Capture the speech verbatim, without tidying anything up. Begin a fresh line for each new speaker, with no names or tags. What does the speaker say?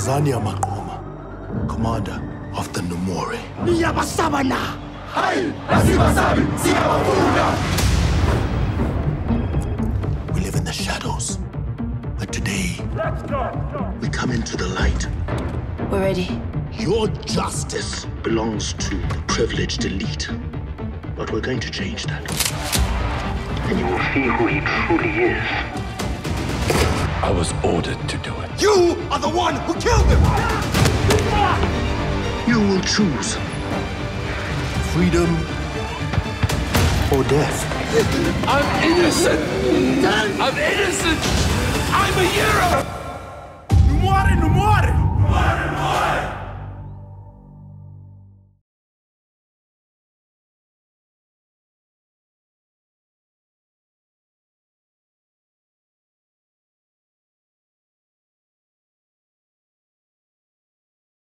Zania Makoma, commander of the Numore.
Niyabasabana!
We live in the shadows, but today we come into the light.
We're ready.
Your justice belongs to the privileged elite, but we're going to change that.
And you will see who he truly is.
I was ordered to do it.
You are the one who killed him!
You will choose freedom or death.
I'm innocent! I'm innocent! I'm a hero!
No more, no more! No more, no more!